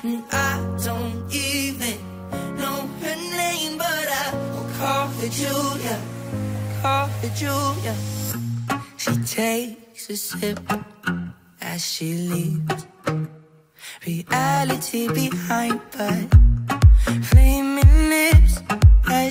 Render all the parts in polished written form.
And I don't even know her name, but I will call her Julia, call her Julia. She takes a sip as she leaves, reality behind, but flaming lips as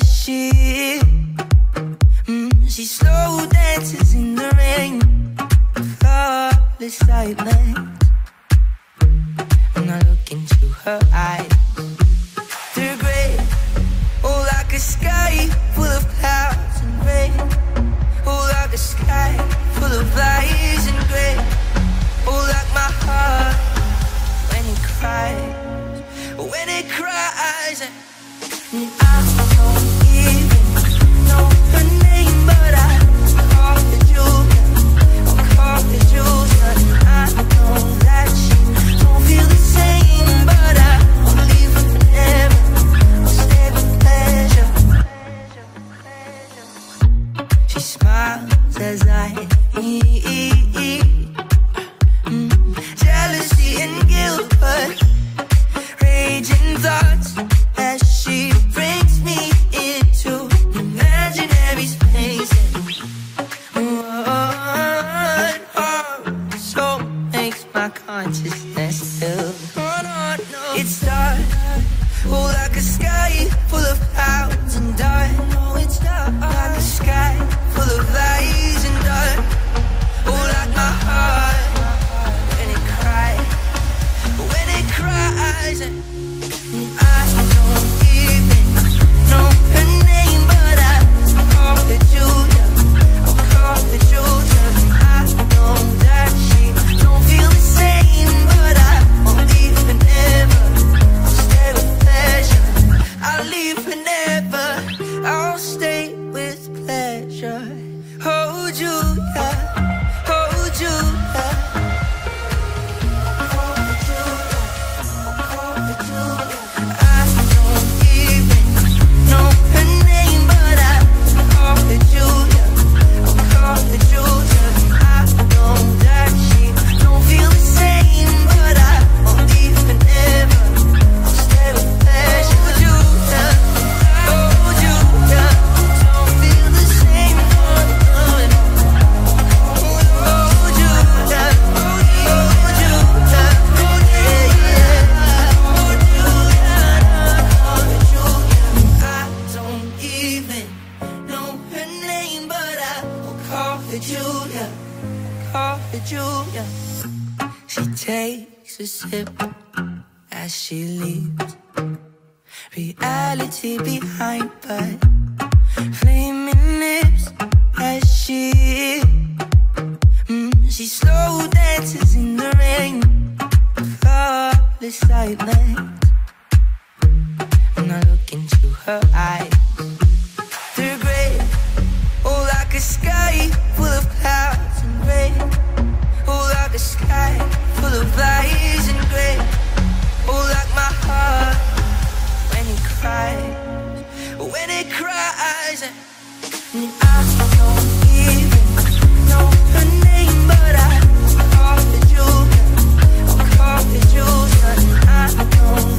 she slow dances in the rain, flawless silence. And I look into her eyes, they're gray, oh, like a sky full of clouds and rain. Oh, like a sky full of lies and gray. Oh, like my heart when it cries, when it cries. And I don't even know her name, but I call her Julia, I'll call her Julia. I know that she don't feel the same, but I won't leave her forever, I'll stay with pleasure. She smiles as I jealousy and guilt, but raging thoughts as she brings me into imaginary spaces. So makes my consciousness still. It's dark, oh, like a sky full of clouds and dark. Oh, it's dark, like a sky full of lies and dark. Oh, like my heart when it cries, when it cries. And I don't even know her name, but I call her Julia, I'll call her Julia. I know that she don't feel the same, but I won't leave her never, I'll stay with pleasure. I'll leave her never, I'll stay with pleasure. Oh, Julia, oh, Julia. Julia. She takes a sip as she leaves, reality behind, but flaming lips as she slow dances in the rain, flawless silence. And I look into her eyes, they're gray, oh, like a sky full of clouds and rain. Oh, like a sky full of lies and gray. Oh, like my heart when it cries, when it cries. And I don't even know her name, but I call her Julia, I'll call her Julia. I know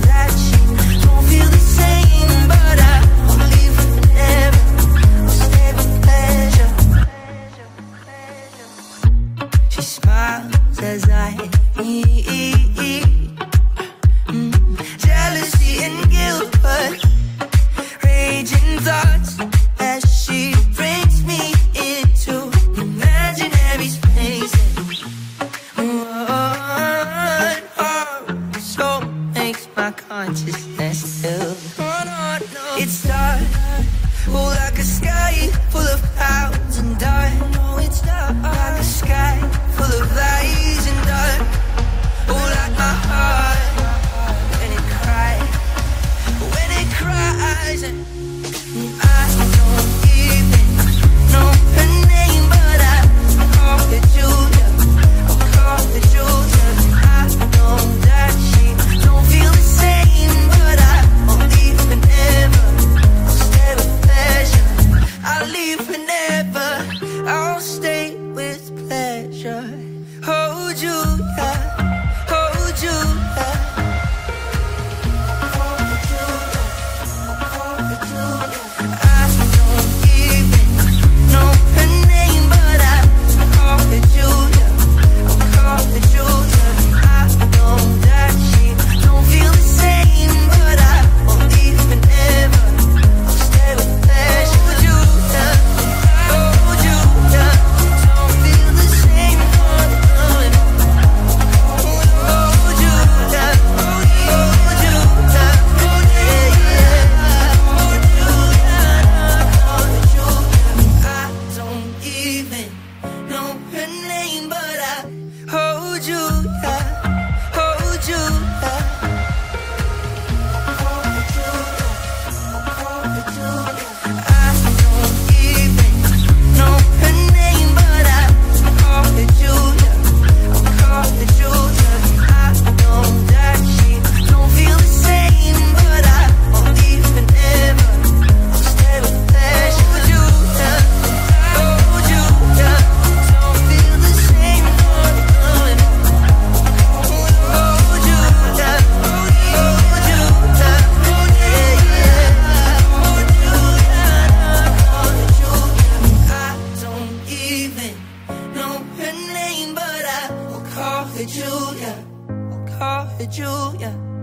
with you, yeah.